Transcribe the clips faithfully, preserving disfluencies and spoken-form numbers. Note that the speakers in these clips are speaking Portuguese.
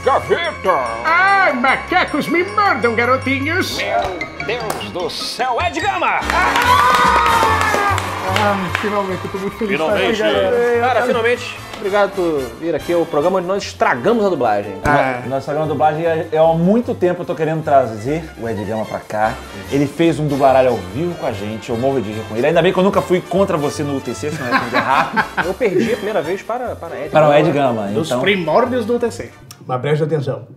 gaveta. Ai, macacos me mordam, garotinhos. Meu Deus do céu, Ed Gama! Ah, finalmente, eu tô muito feliz. Finalmente, galera. Cara, finalmente, obrigado por vir aqui ao programa onde nós estragamos a dublagem. Ah. Nós estragamos a dublagem e há muito tempo eu tô querendo trazer o Ed Gama pra cá. Ele fez um dublaralho ao vivo com a gente, eu morro de rir com ele. Ainda bem que eu nunca fui contra você no U T C, senão ia rápido. Eu perdi a primeira vez para, para Ed Para Gama. o Ed Gama, Dos então... primórdios do U T C. Mas preste atenção.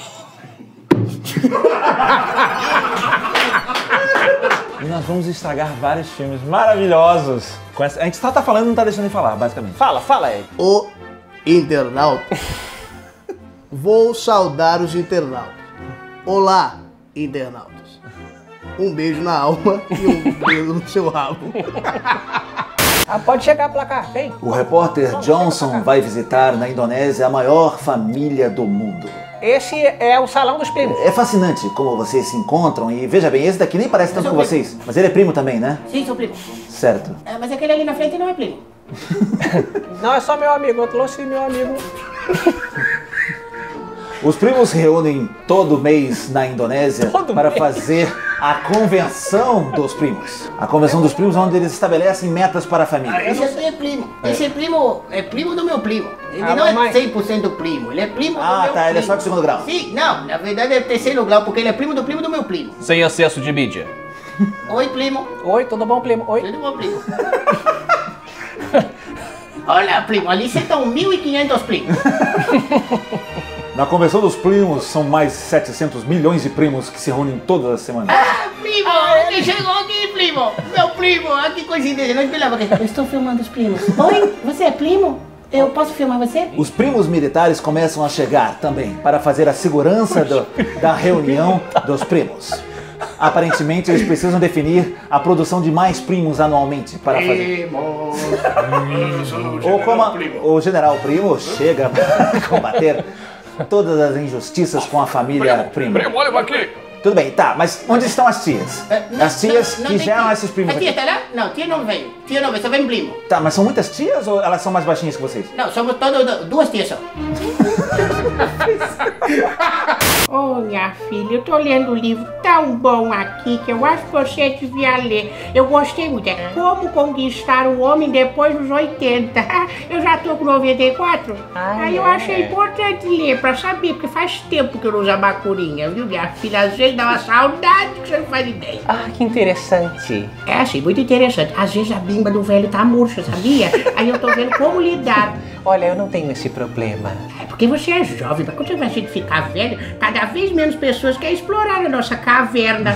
E nós vamos estragar vários filmes maravilhosos. Com essa... A gente só tá falando e não tá deixando de falar, basicamente. Fala, fala, Ed. O internauta. Vou saudar os internautas. Olá, internautas. Um beijo na alma e um beijo no seu rabo. Ah, pode chegar a placar, vem. O repórter Johnson vai visitar na Indonésia a maior família do mundo. Esse é o salão dos primos. É fascinante como vocês se encontram e veja bem, esse daqui nem parece tanto com vocês. Mas ele é primo também, né? Sim, sou primo. Certo. É, mas aquele ali na frente não é primo. Não, é só meu amigo, eu trouxe meu amigo. Os primos se reúnem todo mês na Indonésia Todo para mês? fazer a convenção dos primos. A convenção dos primos é onde eles estabelecem metas para a família. Esse é primo. Esse primo é primo do meu primo. Ele Ah, não mamãe. é cem por cento primo, ele é primo do Ah, meu tá, primo. ele é só de segundo grau. Sim, não, na verdade é terceiro grau, porque ele é primo do primo do meu primo. Sem acesso de mídia. Oi, primo. Oi, tudo bom, primo? Oi. Tudo bom, primo? Olha, primo, ali você estão mil e quinhentos primos. Na convenção dos primos são mais setecentos milhões de primos que se reúnem todas as semanas. Ah, primo, ele chegou aqui, primo. Meu primo, ah, que coincidência, não esperava que... Eu estou filmando os primos. Oi, você é primo? Eu posso filmar você? Os primos militares começam a chegar também para fazer a segurança do- da reunião dos primos. Aparentemente, eles precisam definir a produção de mais primos anualmente para fazer. Ou como a- o general primo chega para combater todas as injustiças com a família primo. Primo, olha aqui. Tudo bem, tá, mas onde estão as tias? É, não, As tias não, não que tem geram tia. esses primos A tia aqui. está lá? Não, tia não veio. Tia não veio, só vem primo. Tá, mas são muitas tias ou elas são mais baixinhas que vocês? Não, somos todos duas tias só. Ô, minha filha, eu tô lendo um livro tão bom aqui que eu acho que você devia ler. Eu gostei muito. É Como Conquistar o Homem Depois dos oitenta. Eu já tô com noventa e quatro. Ah, Aí eu é? achei importante ler pra saber, porque faz tempo que eu não uso a bacurinha, viu, minha filha? Às vezes dá uma saudade que você não faz ideia. Ah, que interessante. É assim, muito interessante. Às vezes a bimba do velho tá murcha, sabia? Aí eu tô vendo como lidar. Olha, eu não tenho esse problema. É porque você é jovem, mas quando você vai ficar velho, cada vez menos pessoas querem explorar a nossa caverna.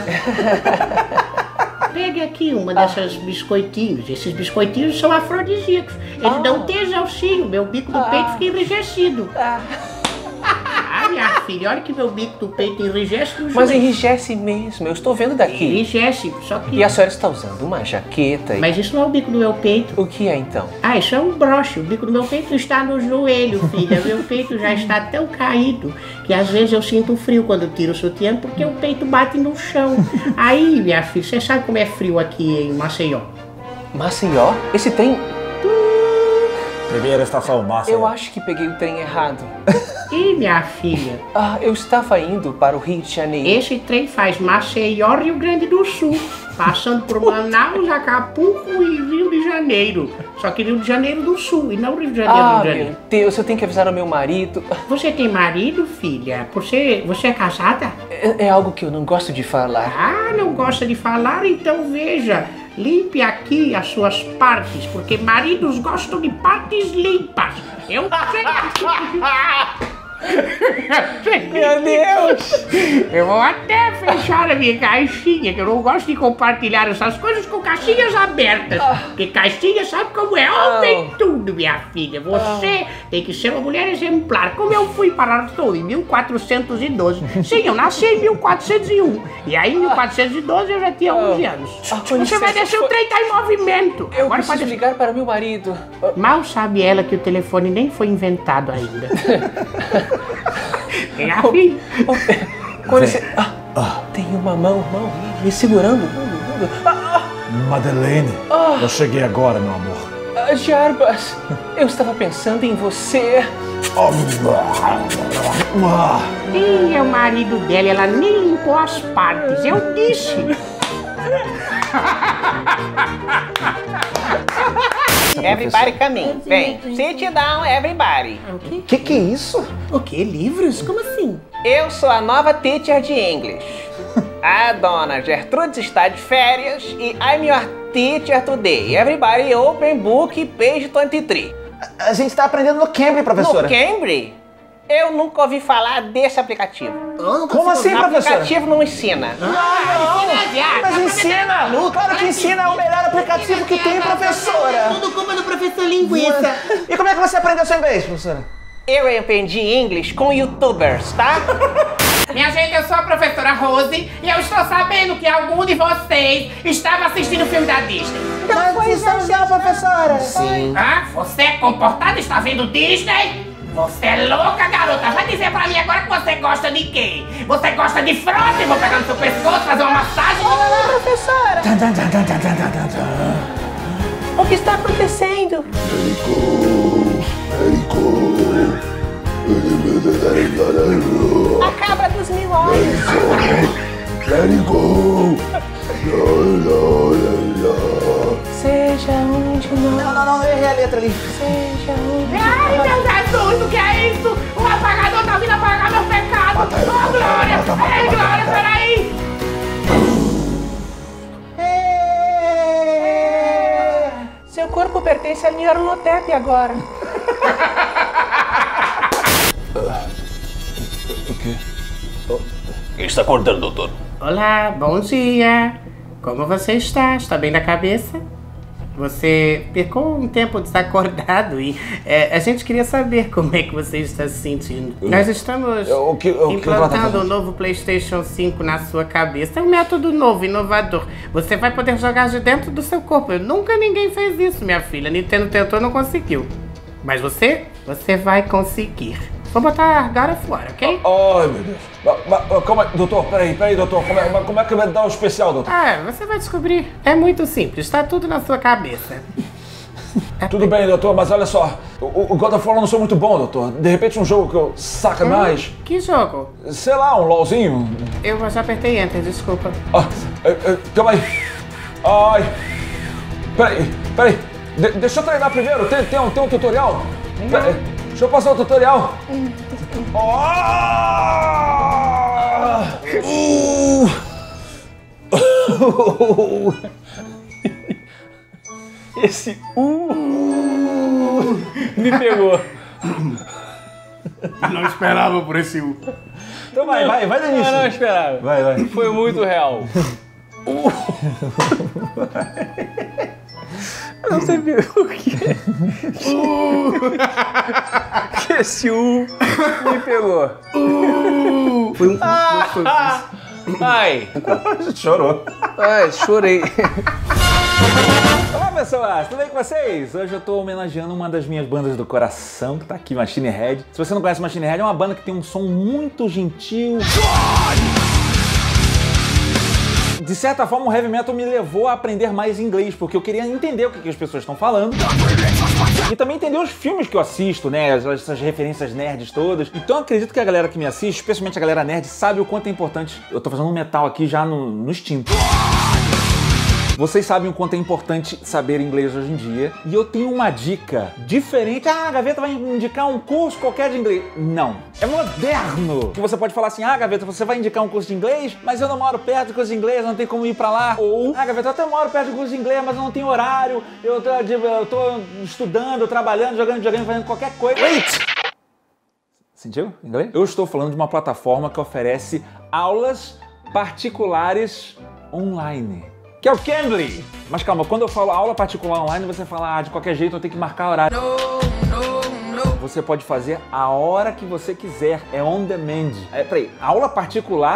Pegue aqui uma dessas biscoitinhos. Esses biscoitinhos são afrodisíacos. Eles Ah. dão tesãozinho. Meu bico do peito fica enrijecido. Ah. Ah, minha filha, olha que meu bico do peito enrijece no Mas joelho. enrijece mesmo, eu estou vendo daqui. Enrijece, só que... E a senhora está usando uma jaqueta. e- Mas isso não é o bico do meu peito. O que é então? Ah, isso é um broche. O bico do meu peito está no joelho, filha. Meu peito já está tão caído que às vezes eu sinto frio quando tiro o sutiã porque o peito bate no chão. Aí, minha filha, você sabe como é frio aqui em Maceió? Maceió? Esse trem... Primeira estação, massa. Eu acho que peguei o trem errado. Ih, minha filha, Ah, eu estava indo para o Rio de Janeiro. esse trem faz Maceió, Rio Grande do Sul, passando por Manaus, Acapulco e Rio de Janeiro. Só que Rio de Janeiro do Sul e não Rio de Janeiro Ah, do Janeiro. meu Deus, eu tenho que avisar ao meu marido. Você tem marido, filha? Você, você é casada? É, é algo que eu não gosto de falar. Ah, não gosta de falar? Então veja, limpe aqui as suas partes, porque maridos gostam de partes limpas. Eu sei. Meu Deus! Eu vou até fechar a minha caixinha, que eu não gosto de compartilhar essas coisas com caixinhas abertas. Porque caixinha sabe como é? Homem tudo, minha filha. Você tem que ser uma mulher exemplar. Como eu fui parar todo em mil quatrocentos e doze. Sim, eu nasci em mil quatrocentos e um. E aí em mil quatrocentos e doze eu já tinha onze anos. Ah, com Você vai licença, descer, o foi- trem tá em movimento. Eu Agora preciso pode... ligar para meu marido. Ah, Mal sabe ela que o telefone nem foi inventado ainda. Minha filha. Com licença. Ah, tem uma mão, mão me segurando. mão, mão. Ah, Madeleine, Ah. eu cheguei agora, meu amor. ah, Uh, Jarbas, eu estava pensando em você. Ih, é o marido dela, ela nem limpou as partes, eu disse. Everybody come in. Vem, sit down, everybody. Que que é isso? O quê? Livros? Como assim? Eu sou a nova teacher de English. A dona Gertrudes está de férias e I'm your teacher today. Everybody open book page vinte e três. A, a gente tá aprendendo no Cambly, professora. No Cambly? Eu nunca ouvi falar desse aplicativo. Oh, Como assim, o professora? aplicativo não ensina. Ah, não! Mas ensina! Claro que ensina, é o melhor aplicativo que tem, professora! Tudo culpa do professor Linguiça. E como é que você aprendeu seu inglês, professora? Eu aprendi inglês com youtubers, tá? Minha gente, eu sou a professora Rose e eu estou sabendo que algum de vocês estava assistindo o filme da Disney. Nós estamos já, professora! Sim. Ah, você é comportada, está vendo Disney? Você é louca, garota! Vai dizer pra mim agora que você gosta de quem? Você gosta de frota? Eu vou pegar no seu pescoço, fazer uma massagem? Olá, professora! O que está acontecendo? A cabra dos mil olhos! Seja um de nós. Não, não, não, eu errei a letra ali. Seja um de Ai, meu Jesus, o que é isso? O apagador tá vindo apagar meu pecado! Oh, Glória! Ei, Glória, peraí! Seu corpo pertence a Nyarlathotep agora. O quê? Quem está acordando, doutor? Olá, bom dia! Como você está? Está bem da cabeça? Você ficou um tempo desacordado e é, a gente queria saber como é que você está se sentindo. Nós estamos O que- o que implantando um novo PlayStation cinco na sua cabeça. É um método novo, inovador. Você vai poder jogar de dentro do seu corpo. Nunca ninguém fez isso, minha filha. Nintendo tentou, não conseguiu. Mas você, você vai conseguir. Vou botar God of War, ok? Ai, meu Deus. Mas, mas, calma aí, doutor, peraí, peraí, doutor. Como é, mas como é que vai dar o especial, doutor? Ah, você vai descobrir. É muito simples, está tudo na sua cabeça. Tudo bem, doutor, mas olha só. O, o God of War eu não sou muito bom, doutor. De repente um jogo que eu saca mais. Que jogo? Sei lá, um LOLzinho. Eu já apertei Enter, desculpa. Ah, é, é, calma aí. Ai. Peraí, peraí. De, deixa eu treinar primeiro. Tem, tem, um, tem um tutorial? Peraí, deixa eu passar o tutorial. Ah! Uh! Esse uh me pegou. Não esperava por esse U. Então vai, vai, vai do início. Eu não esperava. Vai, vai. Foi muito real. Eu não sei o que. Que esse U me pegou. Foi um. Ai, Chorou. ai, chorei. Olá, pessoas, tudo bem com vocês? Hoje eu tô homenageando uma das minhas bandas do coração, que tá aqui, Machine Head. Se você não conhece Machine Head, é uma banda que tem um som muito gentil. De certa forma, o heavy metal me levou a aprender mais inglês, porque eu queria entender o que, que as pessoas estão falando. E também entender os filmes que eu assisto, né? Essas referências nerds todas. Então eu acredito que a galera que me assiste, especialmente a galera nerd, sabe o quanto é importante. Eu tô fazendo um metal aqui já no, no instinto. Vocês sabem o quanto é importante saber inglês hoje em dia. E eu tenho uma dica diferente. Ah, a Gaveta vai indicar um curso qualquer de inglês. Não. É moderno. Que você pode falar assim, ah, Gaveta, você vai indicar um curso de inglês, mas eu não moro perto do curso de inglês, não tem como ir pra lá. Ou, ah, Gaveta, eu até moro perto do curso de inglês, mas eu não tenho horário. Eu tô, eu tô estudando, trabalhando, jogando videogame, fazendo qualquer coisa. Wait! Sentiu? Inglês? Eu estou falando de uma plataforma que oferece aulas particulares online. Que é o Cambly. Mas calma, quando eu falo aula particular online, você fala, ah, de qualquer jeito eu tenho que marcar horário. No, no, no. Você pode fazer a hora que você quiser, é on demand. É, peraí, aula particular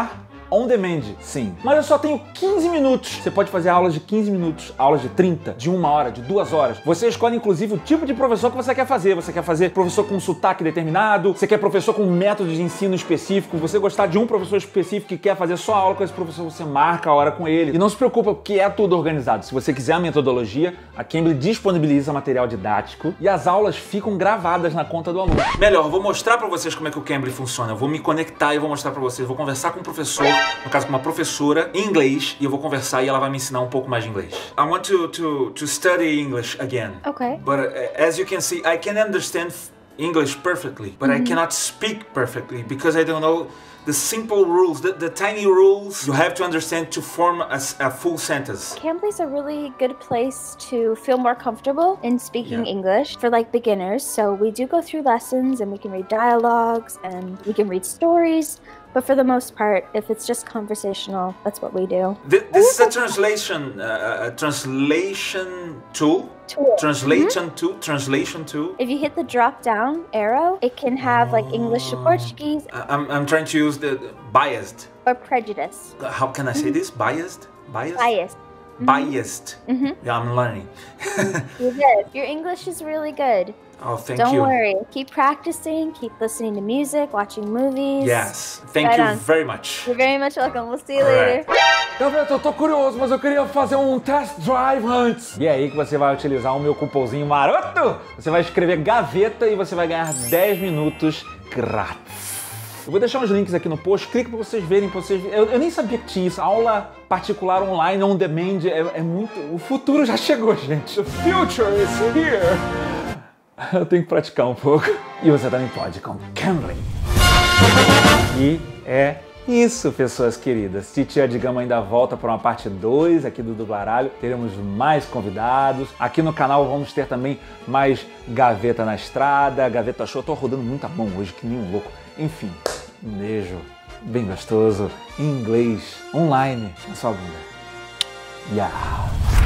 on demand, sim. Mas eu só tenho quinze minutos. Você pode fazer aulas de quinze minutos, aulas de trinta, de uma hora, de duas horas. Você escolhe, inclusive, o tipo de professor que você quer fazer. Você quer fazer professor com um sotaque determinado, você quer professor com um método de ensino específico, você gostar de um professor específico que quer fazer só aula com esse professor, você marca a hora com ele. E não se preocupa, porque é tudo organizado. Se você quiser a metodologia, a Cambly disponibiliza material didático e as aulas ficam gravadas na conta do aluno. Melhor, eu vou mostrar pra vocês como é que o Cambly funciona. Eu vou me conectar e vou mostrar pra vocês. Eu vou conversar com um professor, no caso com uma professora, em inglês, e eu vou conversar e ela vai me ensinar um pouco mais de inglês. I want to, to, to study English again. Okay. But uh, as you can see, I can understand English perfectly, but mm-hmm. I cannot speak perfectly because I don't know the simple rules, the, the tiny rules you have to understand to form a, a full sentence. Cambly's a really good place to feel more comfortable in speaking Yeah. English for like beginners. So we do go through lessons and we can read dialogues and we can read stories. But for the most part, if it's just conversational, that's what we do. Th this is a translation, uh, a translation tool. Tool. Translation tool. Translation tool. If you hit the drop down arrow, it can have like English to Portuguese I- I'm I'm trying to use the, the biased. or prejudice. How can I say this? Biased. Biased. Bias. Biased. Mhm. Yeah, I'm learning. You're good. Your English is really good. Oh, thank Don't you. worry. Keep practicing, keep listening to music, watching movies. Yes. Thank Right you on. very much. You're very much welcome. We'll see you Alright. later. Gaveta, eu tô curioso, mas eu queria fazer um test drive antes. E é aí que você vai utilizar o meu cupomzinho maroto. Você vai escrever Gaveta e você vai ganhar dez minutos grátis. Eu vou deixar uns links aqui no post, clique para vocês verem, pra vocês verem. Eu, eu nem sabia que tinha isso. Aula particular online, on demand, é, é muito... O futuro já chegou, gente. The future is here. Eu tenho que praticar um pouco. E você também pode com Cambly. E é isso, pessoas queridas. Titia de Gama ainda volta para uma parte dois aqui do Dublaralho. Teremos mais convidados. Aqui no canal vamos ter também mais Gaveta na Estrada, Gaveta Show. Eu tô rodando muita mão hoje, que nem um louco. Enfim, um beijo bem gostoso, em inglês, online, na sua bunda. Yeah.